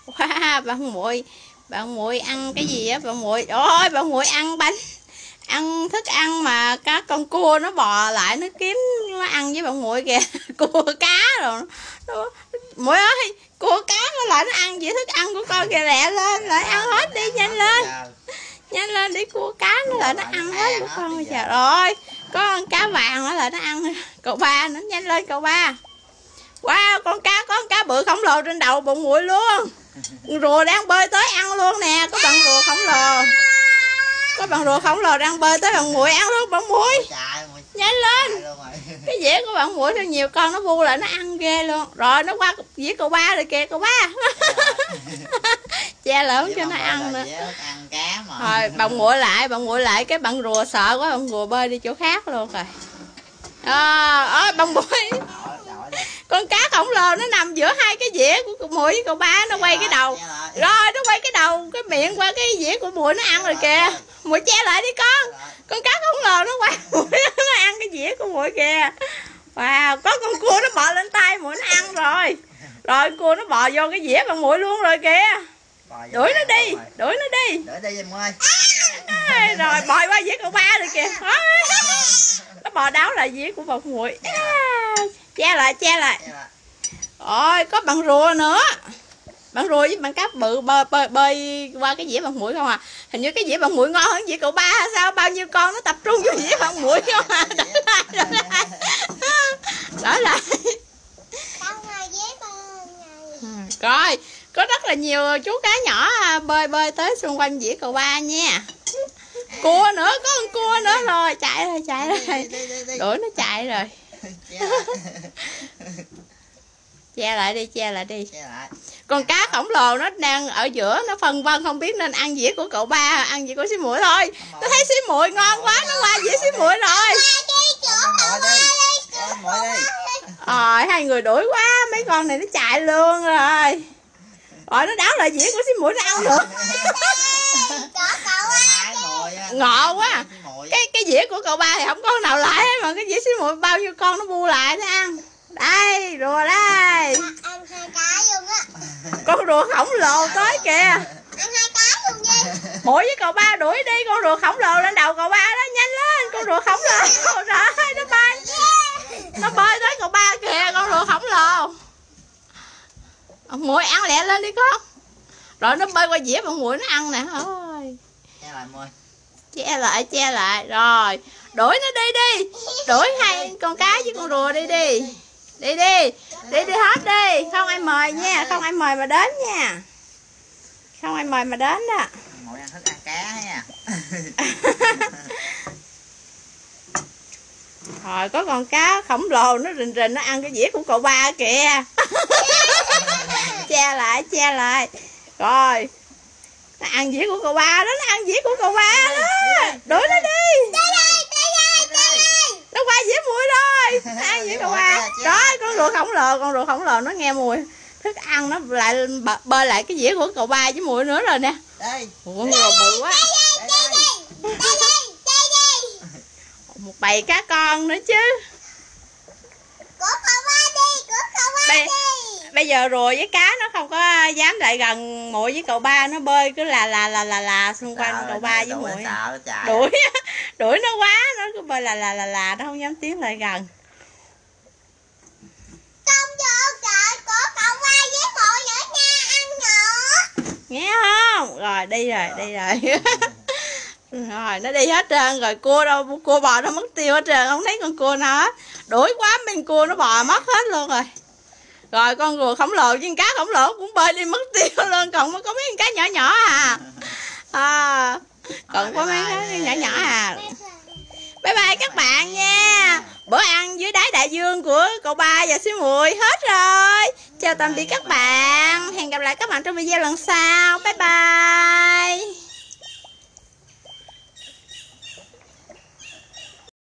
Wow, bạn muội ăn cái gì á bạn muội? Ôi, bạn muội ăn bánh, ăn thức ăn mà các con cua nó bò lại nó kiếm nó ăn với bạn muội kìa. Cua cá rồi muội ơi, cua cá nó lại nó ăn với thức ăn của con kìa, lẹ lên lại ăn hết đi, nhanh lên đi, cua cá nó lại nó ăn hết của con bây giờ. Rồi có con cá vàng nó lại nó ăn cậu ba nữa, nhanh lên cậu ba. Wow, có con cá bự khổng lồ trên đầu bạn muội luôn. Rùa đang bơi tới ăn luôn nè, có bạn rùa khổng lồ. Có bạn rùa khổng lồ đang bơi tới bạn muội ăn luôn bạn muội. Nhanh lên. Cái dĩa của bạn muội sao nhiều con nó bu lại nó ăn ghê luôn. Rồi nó qua dĩa cậu ba rồi kìa cậu ba. Che lại cho nó ăn nữa. Rồi bạn muội lại cái bạn rùa sợ quá, bạn rùa bơi đi chỗ khác luôn rồi. Ơi bạn muội. Con cá khổng lồ nó nằm giữa hai cái dĩa của muội với cậu ba, nó quay cái đầu. Rồi nó quay cái đầu, cái miệng qua cái dĩa của muội nó ăn rồi kìa. Muội che lại đi con. Con cá khổng lồ nó quay muội nó ăn cái dĩa của muội kìa. Wow, có con cua nó bò lên tay muội nó ăn rồi. Rồi cua nó bò vô cái dĩa bằng muội luôn rồi kìa. Đuổi nó đi. Đuổi đi em ơi. Rồi bò qua dĩa cậu ba rồi kìa. Nó bò đáo lại dĩa của bà muội. Che lại. Rồi có bạn rùa nữa. Bạn rùa với bạn cá bự bơi qua cái dĩa bạn muội không à. Hình như cái dĩa bạn muội ngon hơn dĩa cậu ba hay sao, bao nhiêu con nó tập trung vô dĩa bạn muội không à. Đổi lại. Rồi có rất là nhiều chú cá nhỏ bơi tới xung quanh dĩa cậu ba nha. Cua nữa, có con cua nữa rồi, chạy rồi. Đuổi nó chạy rồi. Che lại đi. Con cá khổng lồ nó đang ở giữa, nó phân vân không biết nên ăn dĩa của cậu ba, ăn dĩa của xí muội thôi. Tôi thấy xí muội ngon quá, nó qua dĩa xí muội rồi. Rồi hai người đuổi quá, mấy con này nó chạy luôn rồi. Rồi nó đáo lại dĩa của xí muội nó ăn được. Ngộ quá. Cái dĩa của cậu ba thì không có nào lại hết, mà cái dĩa xí muội bao nhiêu con nó bu lại nó ăn. Đây, rùa đây. Ăn 2 cái luôn á. Con rùa khổng lồ tới kìa. Ăn 2 cái luôn nha. Muội với cậu ba đuổi đi con rùa khổng lồ lên đầu cậu ba đó, nhanh lên, con rùa khổng lồ. Rồi nó bay. Nó bơi tới cậu ba kìa, con rùa khổng lồ. Muội ăn lẹ lên đi con. Rồi nó bơi qua dĩa bọn muội nó ăn nè. Thôi. Che lại. Rồi, đuổi nó đi. Đuổi hai con cá với con rùa đi. Đi hết đi. Không ai mời nha, không ai mời mà đến nha. Không ai mời mà đến đó. Ngồi ăn thức ăn cá nha. Rồi có con cá khổng lồ nó rình nó ăn cái dĩa của cậu ba kìa. Che lại. Rồi. Nó ăn dĩa của cậu ba đó, nó ăn dĩa của cậu ba đó. Đuổi nó đi. Nó qua dĩa muội rồi. Nó ăn dĩa cậu ba. Đó, con rùa khổng lồ nó nghe mùi thức ăn nó lại bơi lại cái dĩa của cậu ba với muội nữa rồi nè. Đây. Con rùa bự quá. Một bầy cá con nữa chứ. Bây giờ rùa với cá nó không có dám lại gần muội với cậu ba, nó bơi cứ là xung quanh cậu ba với muội. Đuổi nó quá, nó cứ bơi là nó không dám tiến lại gần. Không vô trời của cậu ba với muội nữa nha, ăn nhỏ. Nghe không? Rồi đi rồi. Rồi nó đi hết trơn rồi, cua bò nó mất tiêu hết trơn, không thấy con cua nào hết. Đuổi quá bên cua nó bò mất hết luôn rồi. Rồi con rùa khổng lồ với cá khổng lồ cũng bơi đi mất tiêu luôn, còn có mấy con cá nhỏ à. Còn có mấy cái nhỏ à. Bye bye các bạn nha. Bữa ăn dưới đáy đại dương của cậu ba và xí muội hết rồi. Chào tạm biệt các bạn. Hẹn gặp lại các bạn trong video lần sau. Bye bye.